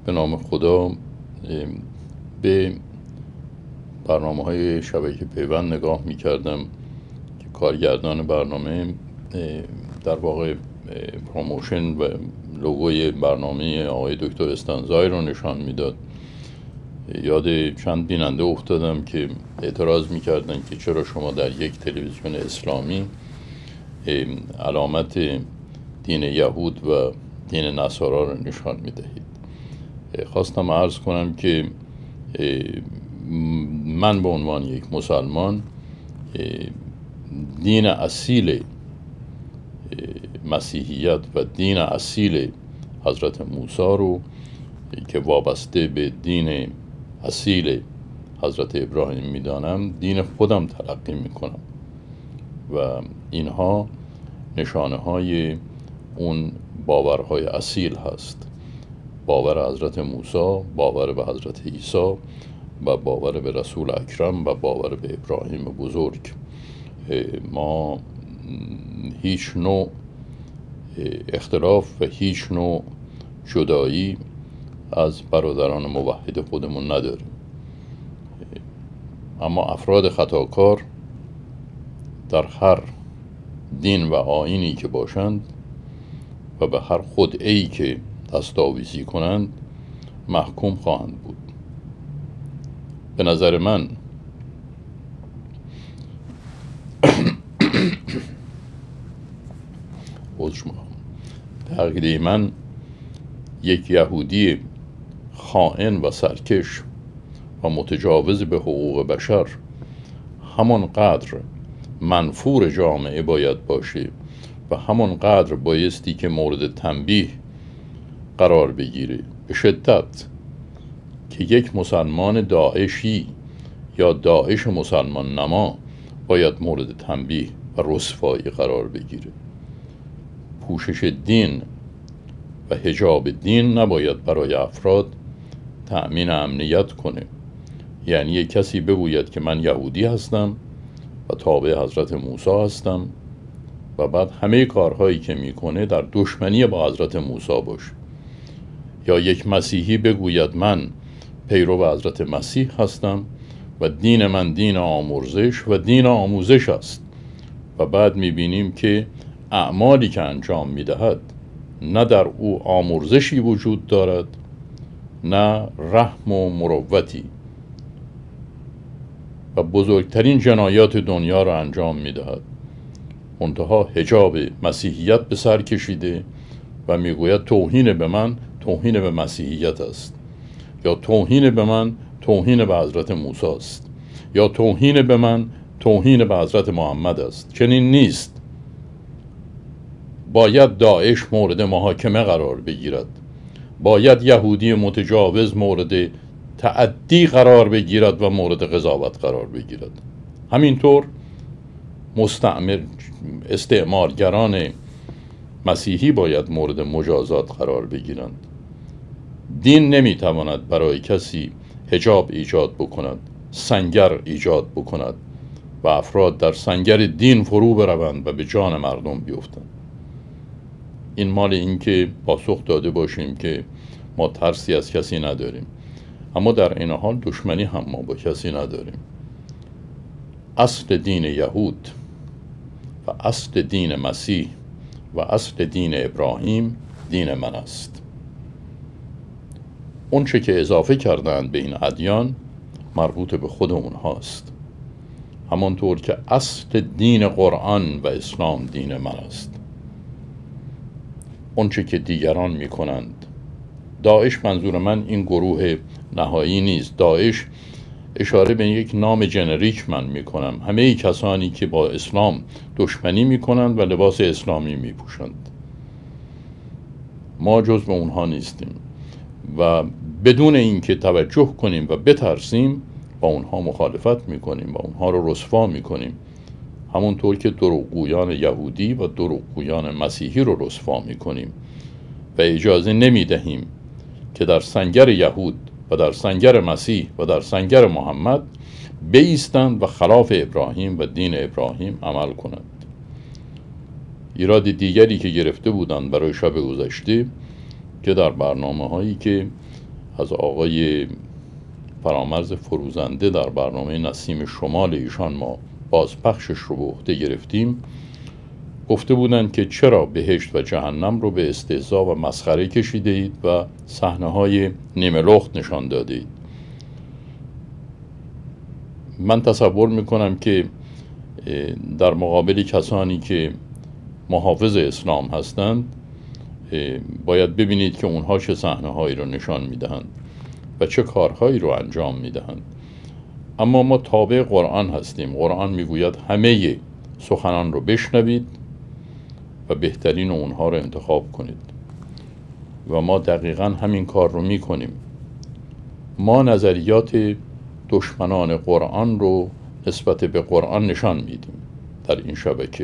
به نام خدا به برنامه‌های شبکه پیوند نگاه می‌کردم که کارگردان برنامه در واقع پروموشن و لوگوی برنامه آقای دکتر استانزای رو نشان میداد. یاد چند بیننده افتادم که اعتراض می‌کردن که چرا شما در یک تلویزیون اسلامی علامت دین یهود و دین نصارا رو نشان می‌دهید. خواستم عرض کنم که من به عنوان یک مسلمان دین اصیل مسیحیت و دین اصیل حضرت موسی رو که وابسته به دین اصیل حضرت ابراهیم میدانم دین خودم تلقی میکنم و اینها نشانه های اون باورهای اصیل هست. باور حضرت موسی، باور به حضرت عیسی و باور به رسول اکرم و باور به ابراهیم بزرگ. ما هیچ نوع اختلاف و هیچ نوع جدایی از برادران موحد خودمون نداریم، اما افراد خطاکار در هر دین و آیینی که باشند و به هر خدعه‌ای که دستاویزی کنند محکوم خواهند بود. به نظر من به عقیده من یک یهودی خائن و سرکش و متجاوز به حقوق بشر همانقدر منفور جامعه باید باشه و همانقدر بایستی که مورد تنبیه قرار بگیره به شدت که یک مسلمان داعشی یا داعش مسلمان نما باید مورد تنبیه و رسوایی قرار بگیره. پوشش دین و حجاب دین نباید برای افراد تأمین امنیت کنه. یعنی یک کسی بگوید که من یهودی هستم و تابع حضرت موسی هستم و بعد همه کارهایی که میکنه در دشمنی با حضرت موسی باشه، یا یک مسیحی بگوید من پیرو حضرت مسیح هستم و دین من دین آمرزش و دین آموزش است و بعد میبینیم که اعمالی که انجام میدهد نه در او آمرزشی وجود دارد نه رحم و مروتی و بزرگترین جنایات دنیا را انجام میدهد. منتها حجاب مسیحیت به سر کشیده و میگوید توهین به من توهین به مسیحیت است، یا توهین به من توهین به حضرت موسی است، یا توهین به من توهین به حضرت محمد است. چنین نیست. باید داعش مورد محاکمه قرار بگیرد، باید یهودی متجاوز مورد تعدی قرار بگیرد و مورد قضاوت قرار بگیرد. همینطور استعمارگران مسیحی باید مورد مجازات قرار بگیرند. دین نمیتواند برای کسی حجاب ایجاد بکند، سنگر ایجاد بکند و افراد در سنگر دین فرو بروند و به جان مردم بیفتند. این مال این که پاسخ داده باشیم که ما ترسی از کسی نداریم، اما در این حال دشمنی هم ما با کسی نداریم. اصل دین یهود و اصل دین مسیح و اصل دین ابراهیم دین من است. اون چه که اضافه کردند به این ادیان مربوط به خود اونهاست، همانطور که اصل دین قرآن و اسلام دین من است. اون چه که دیگران می کنند، داعش، منظور من این گروه نهایی نیست، داعش اشاره به یک نام جنریک من می کنم، همه ای کسانی که با اسلام دشمنی می کنند و لباس اسلامی می پوشند. ما جزو اونها نیستیم و بدون اینکه توجه کنیم و بترسیم با اونها مخالفت می کنیم و اونها رو رسوا می کنیم، همونطور که دروغگویان یهودی و دروغگویان مسیحی رو رسوا می کنیم و اجازه نمی دهیم که در سنگر یهود و در سنگر مسیح و در سنگر محمد بایستند و خلاف ابراهیم و دین ابراهیم عمل کنند. ایراد دیگری که گرفته بودند برای شب گذشته که در برنامه هایی که از آقای فرامرز فروزنده در برنامه نسیم شمال ایشان ما بازپخشش رو به عهده گرفتیم، گفته بودند که چرا بهشت و جهنم رو به استهزا و مسخره کشیده اید و صحنه‌های نیمه لخت نشان داده اید. من تصور میکنم که در مقابل کسانی که محافظ اسلام هستند باید ببینید که اونها چه صحنه‌هایی رو نشان میدهند و چه کارهایی رو انجام میدهند. اما ما تابع قرآن هستیم. قرآن میگوید همه سخنان رو بشنوید و بهترین اونها رو انتخاب کنید و ما دقیقاً همین کار رو میکنیم. ما نظریات دشمنان قرآن رو نسبت به قرآن نشان میدیم در این شبکه.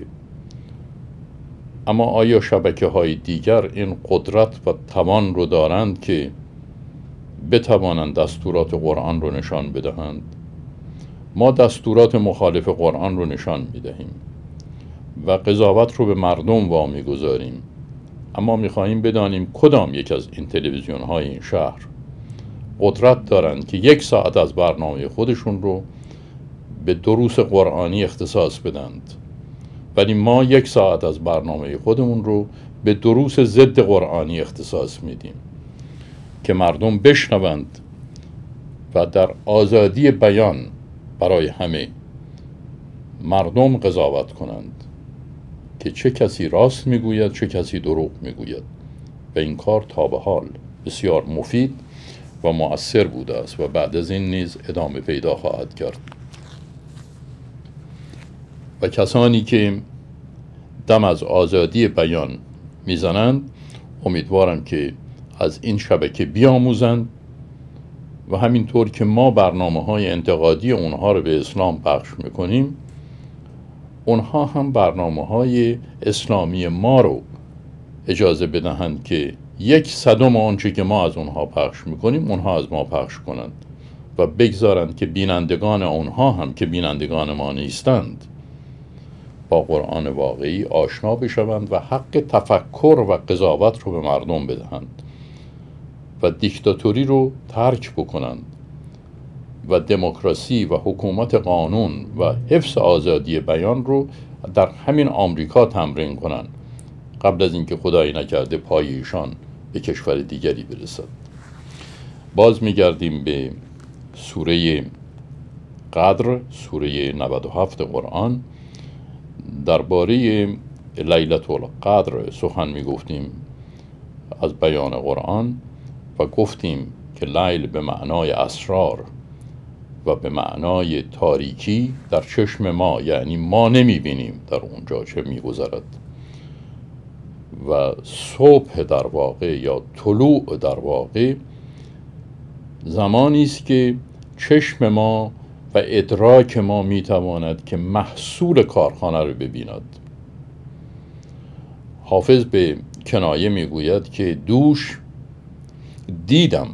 اما آیا شبکه‌های دیگر این قدرت و توان رو دارند که بتوانند دستورات قرآن رو نشان بدهند؟ ما دستورات مخالف قرآن رو نشان میدهیم و قضاوت رو به مردم وامی گذاریم. اما میخواهیم بدانیم کدام یک از این تلویزیون های این شهر قدرت دارند که 1 ساعت از برنامه خودشون رو به دروس قرآنی اختصاص بدند، ولی ما 1 ساعت از برنامه خودمون رو به دروس ضد قرآنی اختصاص میدیم که مردم بشنوند و در آزادی بیان برای همه مردم قضاوت کنند که چه کسی راست میگوید چه کسی دروغ میگوید. و این کار تا به حال بسیار مفید و مؤثر بوده است و بعد از این نیز ادامه پیدا خواهد کرد. و کسانی که دم از آزادی بیان میزنند امیدوارم که از این شبکه بیاموزند و همینطور که ما برنامه‌های انتقادی اونها رو به اسلام پخش میکنیم، اونها هم برنامه‌های اسلامی ما رو اجازه بدهند که 1/100 آنچه که ما از اونها پخش میکنیم اونها از ما پخش کنند و بگذارند که بینندگان اونها هم که بینندگان ما نیستند با قرآن واقعی آشنا بشوند و حق تفکر و قضاوت رو به مردم بدهند و دیکتاتوری رو ترک بکنند و دموکراسی و حکومت قانون و حفظ آزادی بیان رو در همین آمریکا تمرین کنند قبل از اینکه خدایی نکرده پای ایشان به کشور دیگری برسد. باز میگردیم به سوره قدر، سوره 97 قرآن. درباره لیلة القدر سخن میگفتیم از بیان قرآن و گفتیم که لیل به معنای اسرار و به معنای تاریکی در چشم ما، یعنی ما نمیبینیم در اونجا چه میگذرد، و صبح در واقع یا طلوع در واقع زمانی است که چشم ما و ادراک ما میتواند که محصول کارخانه رو ببیند. حافظ به کنایه میگوید که دوش دیدم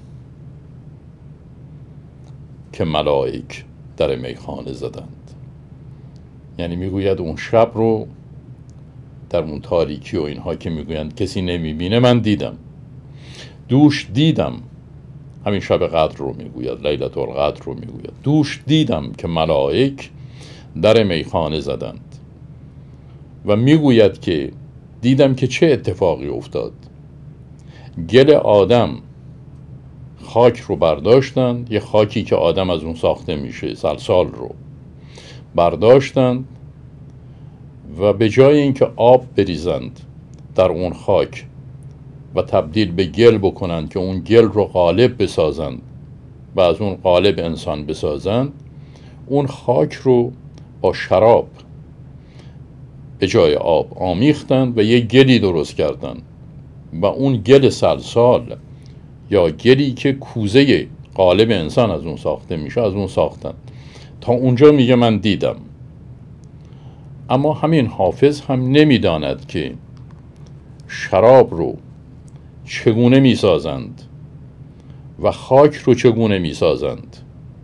که ملائک در میخانه زدند. یعنی میگوید اون شب رو در اون تاریکی و اینها که میگویند کسی نمیبینه، من دیدم. دوش دیدم، همین شب قدر رو میگوید، لیلة القدر رو میگوید، دوش دیدم که ملائک در میخانه زدند. و میگوید که دیدم که چه اتفاقی افتاد. گل آدم خاک رو برداشتند، یه خاکی که آدم از اون ساخته میشه، سلسال رو برداشتند و به جای اینکه آب بریزند در اون خاک و تبدیل به گل بکنند که اون گل رو قالب بسازند و از اون قالب انسان بسازند، اون خاک رو با شراب به جای آب آمیختند و یه گلی درست کردند و اون گل سلسال یا گلی که کوزه قالب انسان از اون ساخته میشه از اون ساختند. تا اونجا میگه من دیدم. اما همین حافظ هم نمیداند که شراب رو چگونه میسازند و خاک رو چگونه میسازند.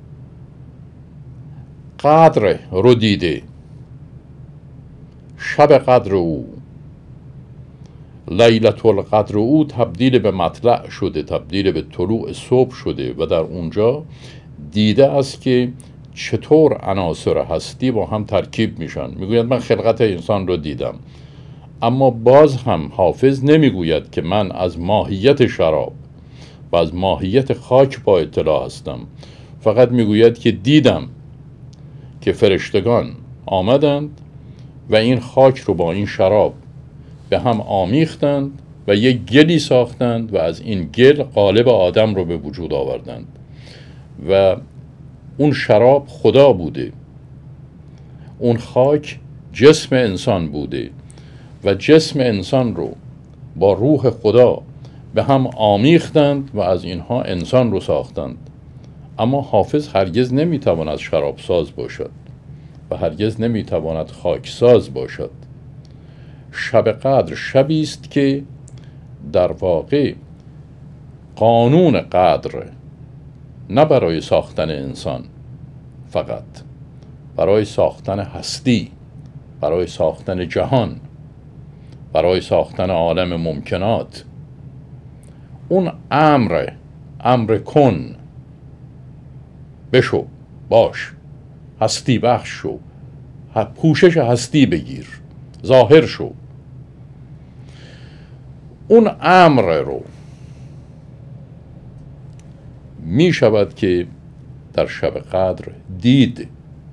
قدر رو دیده، شب قدر او لیلة القدر او تبدیل به مطلع شده، تبدیل به طلوع صبح شده و در اونجا دیده است که چطور عناصر هستی با هم ترکیب میشن. میگوید من خلقت انسان رو دیدم، اما باز هم حافظ نمیگوید که من از ماهیت شراب و از ماهیت خاک با اطلاع هستم، فقط میگوید که دیدم که فرشتگان آمدند و این خاک رو با این شراب به هم آمیختند و یک گلی ساختند و از این گل قالب آدم رو به وجود آوردند و اون شراب خدا بوده، اون خاک جسم انسان بوده و جسم انسان رو با روح خدا به هم آمیختند و از اینها انسان رو ساختند. اما حافظ هرگز نمیتواند شراب ساز باشد و هرگز نمیتواند خاک ساز باشد. شب قدر شبی است که در واقع قانون قدر نه برای ساختن انسان فقط، برای ساختن هستی، برای ساختن جهان، برای ساختن عالم ممکنات. اون امر کن، بشو، باش، هستی بخش شو، پوشش هستی بگیر، ظاهر شو. اون امر رو می شود که در شب قدر دید،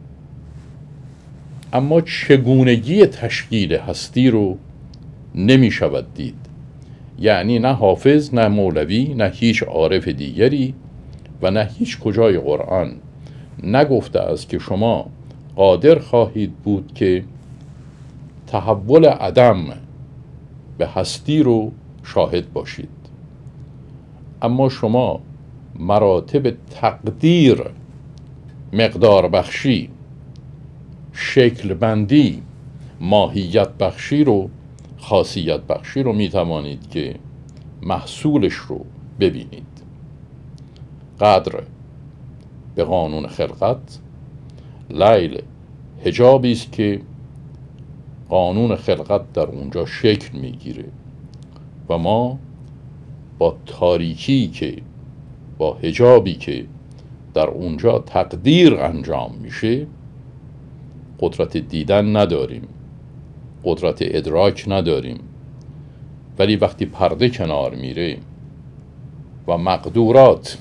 اما چگونگی تشکیل هستی رو نمی شود دید. یعنی نه حافظ، نه مولوی، نه هیچ عارف دیگری و نه هیچ کجای قرآن نگفته است که شما قادر خواهید بود که تحول عدم به هستی رو شاهد باشید. اما شما مراتب تقدیر، مقدار بخشی، شکل بندی، ماهیت بخشی رو، خاصیت بخشی رو می توانید که محصولش رو ببینید. قدر به قانون خلقت، لیل حجابی است که قانون خلقت در اونجا شکل میگیره و ما با تاریکی که، با حجابی که در اونجا تقدیر انجام میشه قدرت دیدن نداریم، قدرت ادراک نداریم. ولی وقتی پرده کنار میره و مقدورات،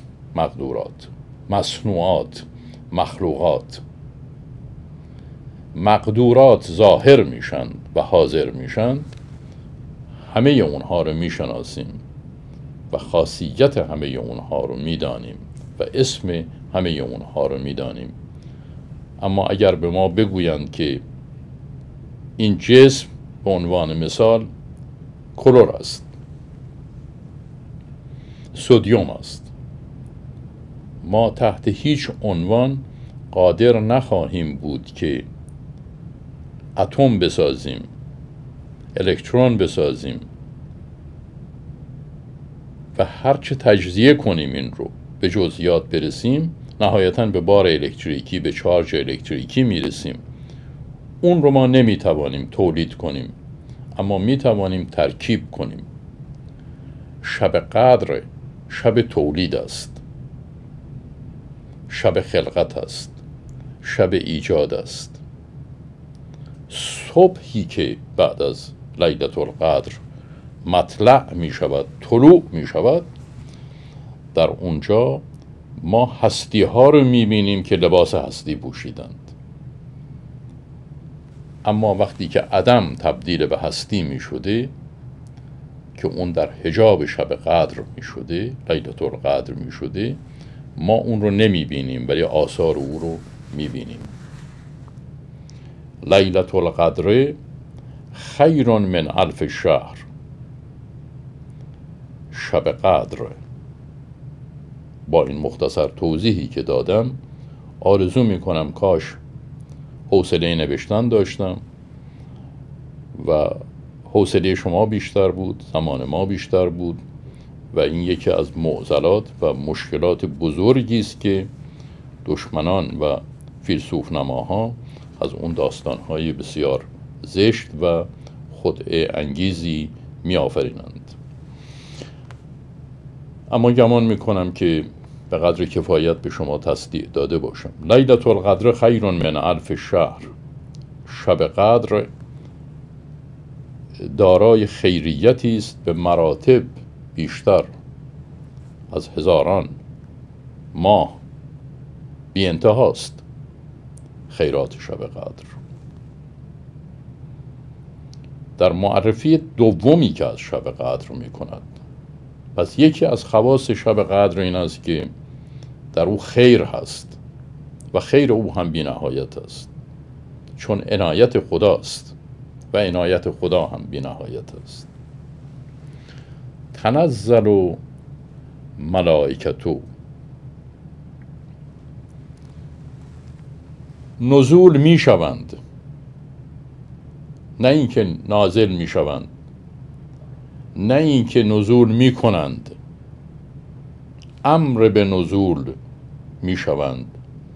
مصنوعات، مقدورات ظاهر میشن و حاضر میشن، همه اونها رو میشناسیم و خاصیت همه اونها رو میدانیم و اسم همه اونها رو میدانیم. اما اگر به ما بگویند که این جسم به عنوان مثال کلور است، سدیم است، ما تحت هیچ عنوان قادر نخواهیم بود که اتم بسازیم، الکترون بسازیم و هرچه تجزیه کنیم این رو به جزئیات برسیم، نهایتاً به بار الکتریکی، به چارج الکتریکی میرسیم. اون رو ما نمیتوانیم تولید کنیم، اما میتوانیم ترکیب کنیم. شب قدر شب تولید است، شب خلقت است، شب ایجاد است. صبحی که بعد از لیلة القدر مطلع می شود، طلوع می شود، در اونجا ما هستی ها رو می بینیم که لباس هستی پوشیدند. اما وقتی که عدم تبدیل به هستی می شده، که اون در حجاب شب قدر می شده، لیلة القدر می شده، ما اون رو نمی بینیم ولی آثار او رو می بینیم. لیلة القدر خیر من الف شهر. شب قدر، با این مختصر توضیحی که دادم آرزو می کنم کاش حوصله نوشتن داشتم و حوصله شما بیشتر بود، زمان ما بیشتر بود و این یکی از معضلات و مشکلات بزرگی است که دشمنان و فیلسوف نماها از اون داستانهای بسیار زشت و خدعه انگیزی می آفرینند. اما گمان می کنم که به قدر کفایت به شما تصدیق داده باشم. لیلة القدر خیر من الف شهر. شب قدر دارای خیریتی است به مراتب بیشتر از هزاران ماه. بی انتهاست خیرات شب قدر. در معرفی دومی که از شب قدر می کند، پس یکی از خواص شب قدر این است که در او خیر هست و خیر او هم بی نهایت است، چون عنایت خداست و عنایت خدا هم بی نهایت است. تنزل ملائکتو، نزول می شوند، نه اینکه نازل می شوند، نه اینکه نزول می کنند، امر به نزول می شوند،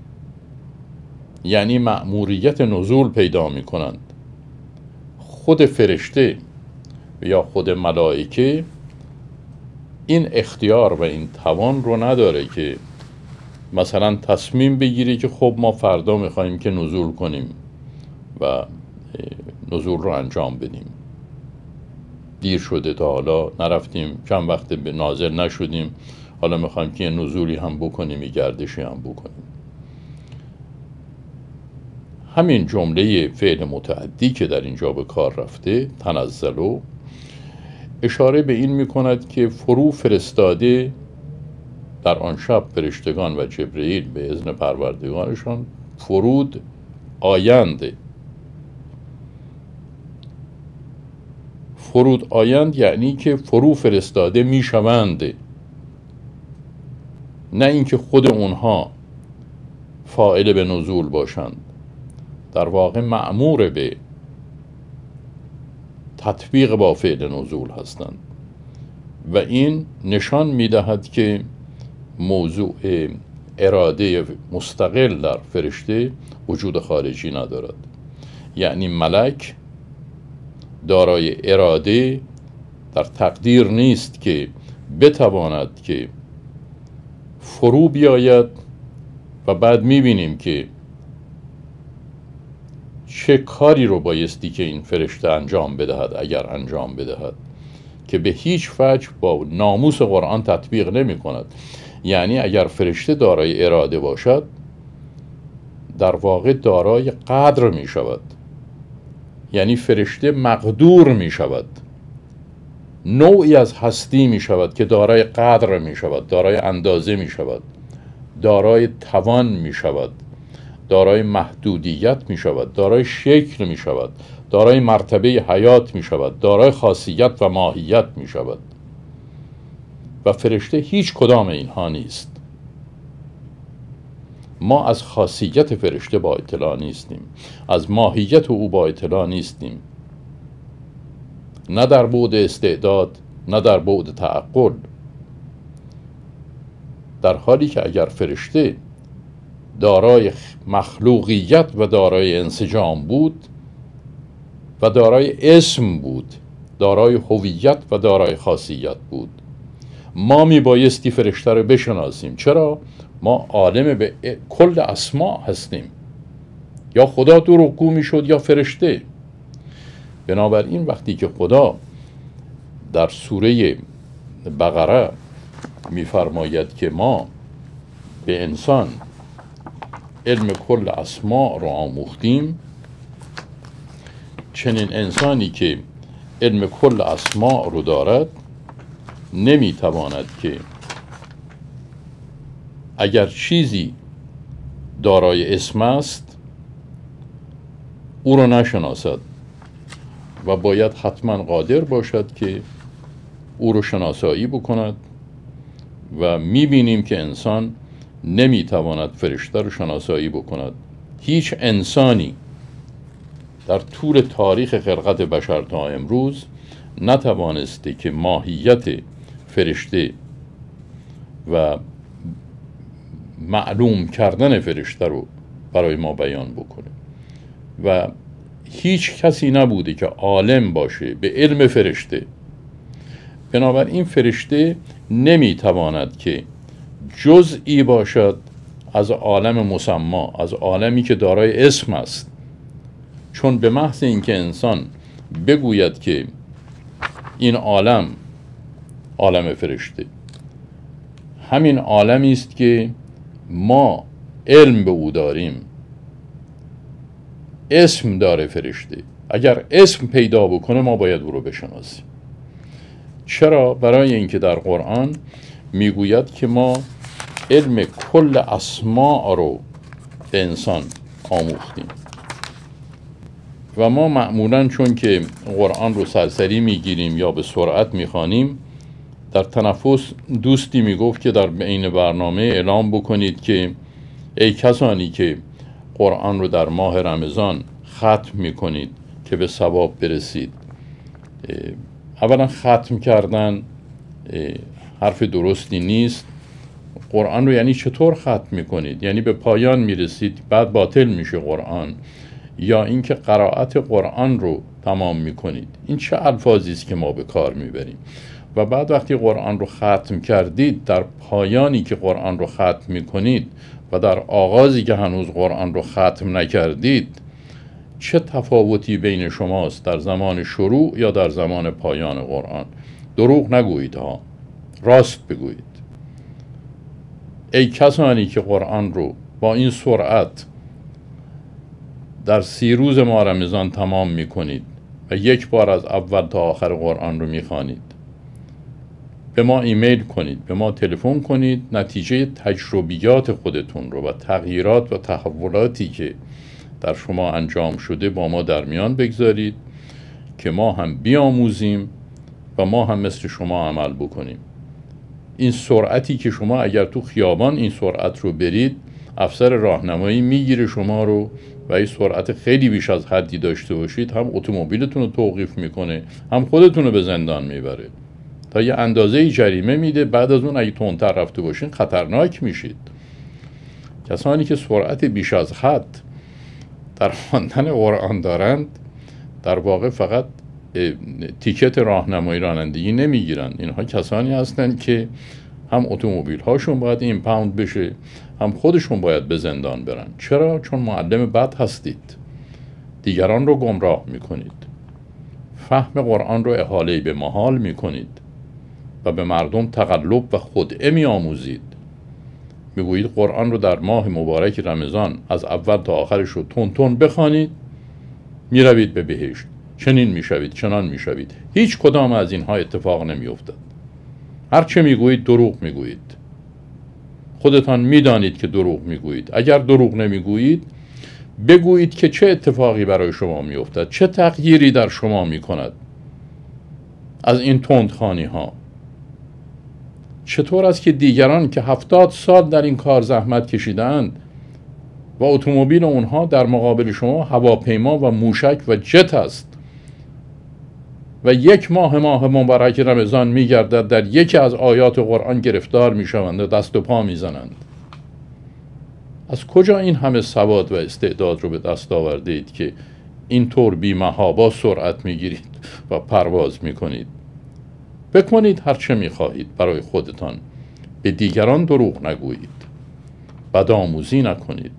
یعنی مأموریت نزول پیدا می کنند. خود فرشته یا خود ملائکه این اختیار و این توان رو نداره که مثلا تصمیم بگیری که خب ما فردا میخواییم که نزول کنیم و نزول رو انجام بدیم. دیر شده تا حالا نرفتیم، چند وقت به نازل نشدیم، حالا میخوایم که یه نزولی هم بکنیم، یه گردشی هم بکنیم. همین جمله فعل متعدی که در اینجا به کار رفته، تنزلو، اشاره به این میکند که فرو فرستاده در آن شب فرشتگان و جبرئیل به اذن پروردگارشان فرود آیند. فرود آیند یعنی که فرو فرستاده میشوند، نه اینکه خود اونها فاعل به نزول باشند. در واقع مأمور به تطبیق با فعل نزول هستند و این نشان میدهد که موضوع اراده مستقل در فرشته وجود خارجی ندارد. یعنی ملک دارای اراده در تقدیر نیست که بتواند که فرو بیاید و بعد میبینیم که چه کاری رو بایستی که این فرشته انجام بدهد اگر انجام بدهد، که به هیچ وجه با ناموس قرآن تطبیق نمی کند. یعنی اگر فرشته دارای اراده باشد، در واقع دارای قدر می شود. یعنی فرشته مقدور می شود، نوعی از هستی می شود که دارای قدر می شود، دارای اندازه می شود، دارای توان می شود، دارای محدودیت می شود، دارای شکل می شود، دارای مرتبه حیات می شود، دارای خاصیت و ماهیت می شود. و فرشته هیچ کدام اینها نیست. ما از خاصیت فرشته با اطلاع نیستیم، از ماهیت او با اطلاع نیستیم، نه در بعد استعداد نه در بعد تعقل. در حالی که اگر فرشته دارای مخلوقیت و دارای انسجام بود و دارای اسم بود، دارای هویت و دارای خاصیت بود، ما می بایستی فرشته رو بشناسیم. چرا؟ ما عالم به کل اسما هستیم. یا خدا دروغگو می شد یا فرشته. بنابراین وقتی که خدا در سوره بقره می فرماید که ما به انسان علم کل اسما رو آموختیم، چنین انسانی که علم کل اسما رو دارد نمی تواند که اگر چیزی دارای اسم است او رو نشناسد و باید حتما قادر باشد که او رو شناسایی بکند. و میبینیم که انسان نمیتواند فرشته رو شناسایی بکند. هیچ انسانی در طول تاریخ خلقت بشر تا امروز نتوانسته که ماهیت فرشته و معلوم کردن فرشته رو برای ما بیان بکنه و هیچ کسی نبوده که عالم باشه به علم فرشته بنابراین فرشته نمیتواند که جزئی باشد از عالم مسما، از عالمی که دارای اسم است. چون به محض اینکه انسان بگوید که این عالم، عالم فرشته، همین عالمی است که ما علم به او داریم، اسم داره فرشته، اگر اسم پیدا بکنه ما باید او رو بشناسیم. چرا؟ برای اینکه در قرآن میگوید که ما علم کل اسماء رو به انسان آموختیم و ما معمولاً چون که قرآن رو سرسری میگیریم یا به سرعت میخوانیم، در تنفس دوستی میگفت که در بین برنامه اعلام بکنید که ای کسانی که قرآن رو در ماه رمضان ختم میکنید که به ثواب برسید. اولا ختم کردن حرف درستی نیست. قرآن رو یعنی چطور ختم میکنید؟ یعنی به پایان میرسید بعد باطل میشه قرآن، یا اینکه قرائت قرآن رو تمام میکنید؟ این چه الفاظی است که ما به کار میبریم؟ و بعد وقتی قرآن رو ختم کردید، در پایانی که قرآن رو ختم میکنید و در آغازی که هنوز قرآن رو ختم نکردید، چه تفاوتی بین شماست در زمان شروع یا در زمان پایان قرآن؟ دروغ نگویید ها، راست بگویید. ای کسانی که قرآن رو با این سرعت در 30 روز ماه رمضان تمام میکنید و یک بار از اول تا آخر قرآن رو میخوانید، به ما ایمیل کنید، به ما تلفن کنید، نتیجه تجربیات خودتون رو و تغییرات و تحولاتی که در شما انجام شده با ما در میان بگذارید که ما هم بیاموزیم و ما هم مثل شما عمل بکنیم. این سرعتی که شما اگر تو خیابان این سرعت رو برید، افسر راهنمایی میگیره شما رو و این سرعت خیلی بیش از حدی داشته باشید، هم اتومبیلتون رو توقیف میکنه، هم خودتون رو به زندان میبره، تا یه اندازه جریمه میده. بعد از اون اگه تندتر رفته باشین خطرناک میشید. کسانی که سرعت بیش از حد در خواندن قرآن دارند، در واقع فقط تیکت راهنمایی رانندگی نمیگیرن. اینها کسانی هستند که هم اتومبیل هاشون باید ایمپاوند بشه، هم خودشون باید به زندان برن. چرا؟ چون معلم بد هستید، دیگران رو گمراه میکنید، فهم قرآن رو احاله به محال میکنید و به مردم تقلب و خدعه میآموزید. میگویید قرآن رو در ماه مبارک رمضان از اول تا آخرش رو تون تون بخوانید، میروید به بهشت، چنین میشوید، چنان میشوید. هیچ کدام از اینها اتفاق نمیافتد. هر چه میگویید دروغ میگویید. خودتان میدانید که دروغ میگویید. اگر دروغ نمیگویید، بگویید که چه اتفاقی برای شما میافتد، چه تغییری در شما میکند از این تندخوانی ها. چطور است که دیگران که 70 سال در این کار زحمت کشیدند و اتومبیل اونها در مقابل شما هواپیما و موشک و جت است و یک ماه مبارک رمضان میگردد در یکی از آیات قرآن گرفتار میشوند و دست و پا میزنند؟ از کجا این همه سواد و استعداد رو به دست آورده اید که اینطور بی‌محابا سرعت میگیرید و پرواز میکنید؟ بکنید هر چه میخواهید برای خودتان، به دیگران دروغ نگویید، بدآموزی نکنید.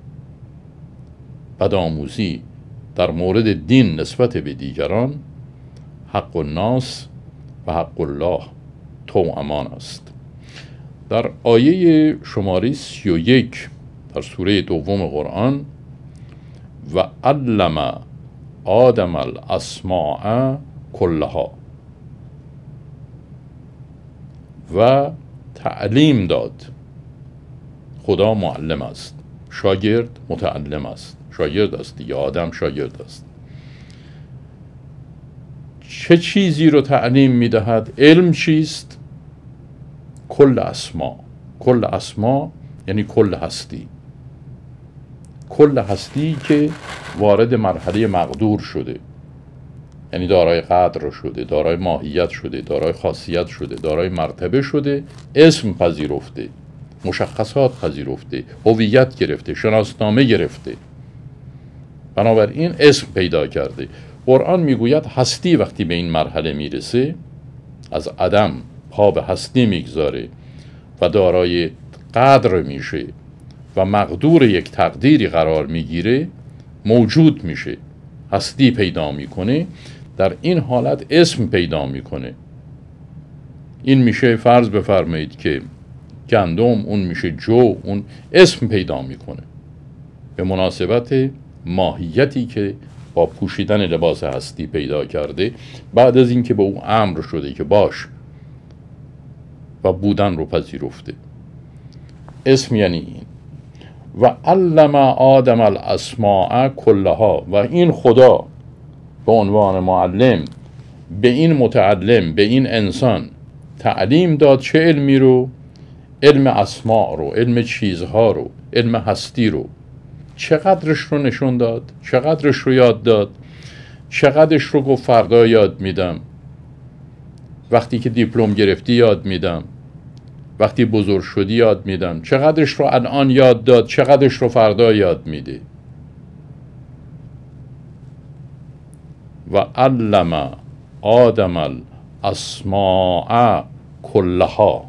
بدآموزی در مورد دین نسبت به دیگران حق الناس و حق الله توامان است. در آیه شماره 31 در سوره دوم قرآن، و علم آدم الاسماء کلها، و تعلیم داد. خدا معلم است، شاگرد متعلم است. شاگرد است دیگه، آدم شاگرد است. چه چیزی رو تعلیم میدهد؟ علم چیست؟ کل اسما. کل اسما یعنی کل هستی. کل هستی که وارد مرحله مقدور شده، یعنی دارای قدر شده، دارای ماهیت شده، دارای خاصیت شده، دارای مرتبه شده، اسم پذیرفته، مشخصات پذیرفته، هویت گرفته، شناسنامه گرفته، بنابراین اسم پیدا کرده. قرآن میگوید هستی وقتی به این مرحله میرسه، از عدم پا به هستی میگذاره و دارای قدر میشه و مقدور یک تقدیری قرار میگیره، موجود میشه، هستی پیدا میکنه، در این حالت اسم پیدا میکنه. این میشه، فرض بفرمایید که گندم، اون میشه جو، اون اسم پیدا میکنه به مناسبت ماهیتی که با پوشیدن لباس هستی پیدا کرده بعد از اینکه به او امر شده که باش و بودن رو پذیرفته. اسم یعنی این. و علم آدم الاسماء کلها، و این خدا به عنوان معلم به این متعلم، به این انسان تعلیم داد. چه علمی رو؟ علم اسماء رو، علم چیزها رو، علم هستی رو. چقدرش رو نشون داد؟ چقدرش رو یاد داد؟ چقدرش رو گفت فردا یاد میدم، وقتی که دیپلم گرفتی یاد میدم، وقتی بزرگ شدی یاد میدم. چقدرش رو الان یاد داد؟ چقدرش رو فردا یاد میده؟ و علم آدم الاسماء کلها.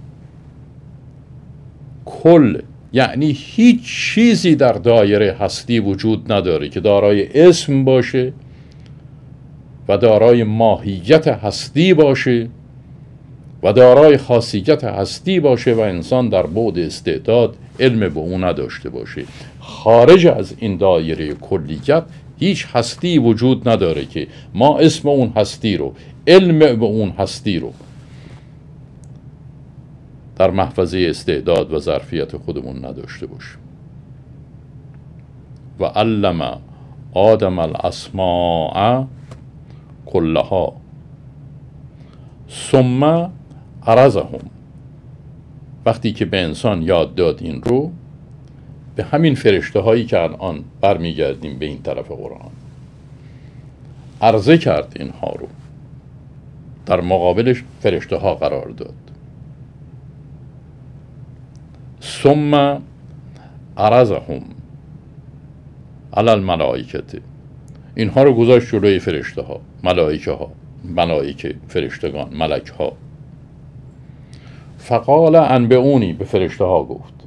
کل یعنی هیچ چیزی در دایره هستی وجود نداره که دارای اسم باشه و دارای ماهیت هستی باشه و دارای خاصیت هستی باشه و انسان در بعد استعداد علم به اون نداشته باشه. خارج از این دایره کلیت هیچ هستی وجود نداره که ما اسم اون هستی رو، علم به اون هستی رو در محفظه استعداد و ظرفیت خودمون نداشته باشیم. و علم آدم الاسماء کلها ثم عرضهم. وقتی که به انسان یاد داد این رو، به همین فرشته هایی که الان برمیگردیم به این طرف قرآن، عرضه کرد اینها رو، در مقابلش فرشته ها قرار داد. ثم عرضهم علی الملائکه. اینها رو گذاشت جلوی فرشته ها، ملائکه ها، ملائکه، فرشتگان، ملک ها. فقال انبئونی، به فرشته ها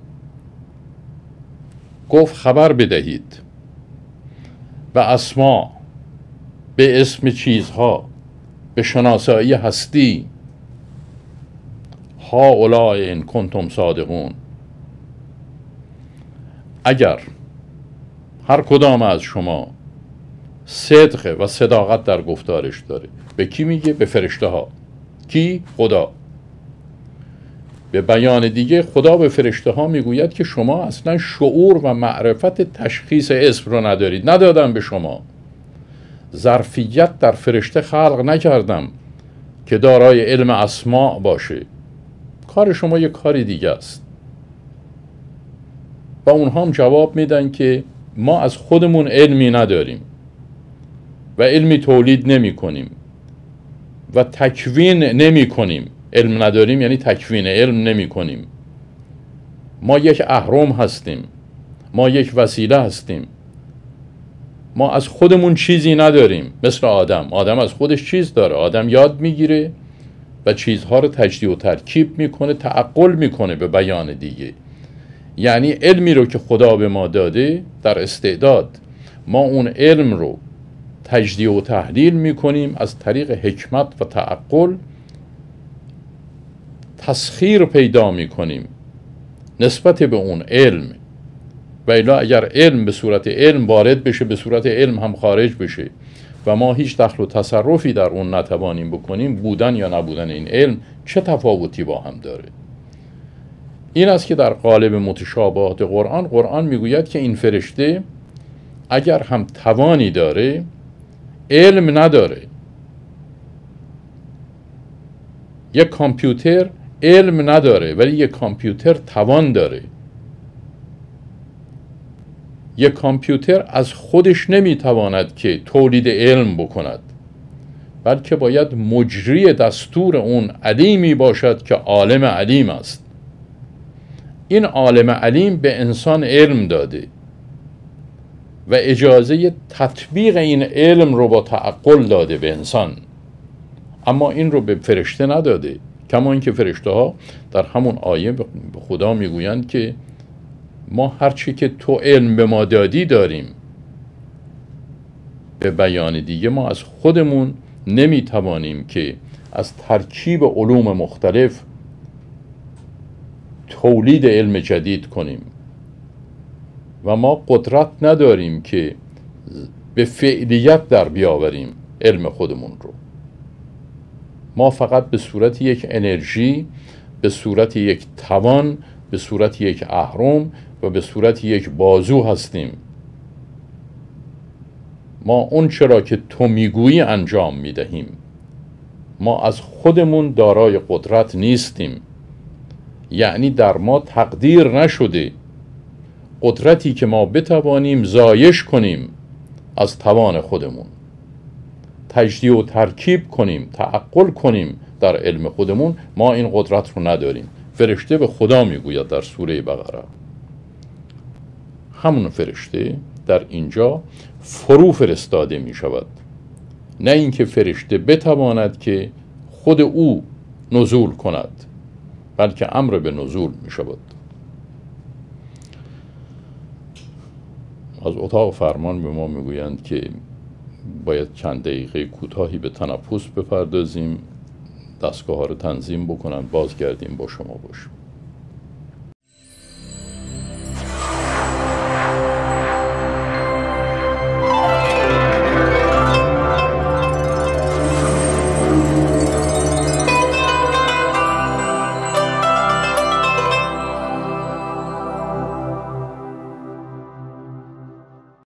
گفت خبر بدهید به اسما، به اسم چیزها، به شناسایی هستی. هؤلاء ان کنتم صادقون. اگر هر کدام از شما صدق و صداقت در گفتارش داره. به کی میگه؟ به فرشته ها. کی؟ خدا. به بیان دیگه خدا به فرشته ها میگوید که شما اصلا شعور و معرفت تشخیص اسم رو ندارید، ندادم به شما. ظرفیت در فرشته خلق نکردم که دارای علم اسماء باشه. کار شما یک کاری دیگه است. و اونها هم جواب میدن که ما از خودمون علمی نداریم و علمی تولید نمی کنیم و تکوین نمی کنیم. علم نداریم یعنی تکوین علم نمی کنیم. ما یک اهرم هستیم، ما یک وسیله هستیم. ما از خودمون چیزی نداریم. مثل آدم از خودش چیز داره. آدم یاد میگیره و چیزها رو تجزیه و ترکیب میکنه، تعقل میکنه. به بیان دیگه یعنی علمی رو که خدا به ما داده در استعداد، ما اون علم رو تجزیه و تحلیل میکنیم، از طریق حکمت و تعقل تسخیر پیدا میکنیم نسبت به اون علم. و الا اگر علم به صورت علم وارد بشه، به صورت علم هم خارج بشه و ما هیچ دخل و تصرفی در اون نتوانیم بکنیم، بودن یا نبودن این علم چه تفاوتی با هم داره؟ این است که در قالب متشابهات قرآن میگوید که این فرشته اگر هم توانی داره، علم نداره. یک کامپیوتر علم نداره ولی یک کامپیوتر توان داره. یک کامپیوتر از خودش نمیتواند که تولید علم بکند، بلکه باید مجری دستور اون علیمی باشد که عالم علیم است. این عالم علیم به انسان علم داده و اجازه تطبیق این علم رو با تعقل داده به انسان. اما این رو به فرشته نداده. کما اینکه فرشته ها در همون آیه به خدا میگویند که ما هرچی که تو علم به ما دادی داریم. به بیان دیگه ما از خودمون نمیتوانیم که از ترکیب علوم مختلف تولید علم جدید کنیم و ما قدرت نداریم که به فعلیت در بیاوریم علم خودمون رو. ما فقط به صورت یک انرژی، به صورت یک توان، به صورت یک اهرم و به صورت یک بازو هستیم. ما اون چرا که تو میگویی انجام میدهیم. ما از خودمون دارای قدرت نیستیم. یعنی در ما تقدیر نشده قدرتی که ما بتوانیم زایش کنیم از توان خودمون، تجزیه و ترکیب کنیم، تعقل کنیم در علم خودمون. ما این قدرت رو نداریم. فرشته به خدا میگوید در سوره بقره. همون فرشته در اینجا فرو فرستاده می شود، نه اینکه فرشته بتواند که خود او نزول کند، بلکه امر به نزول می شود. از اتاق فرمان به ما میگویند که باید چند دقیقه کوتاهی به تنفس بپردازیم، دستگاه ها رو تنظیم بکنن، بازگردیم با شما باشیم.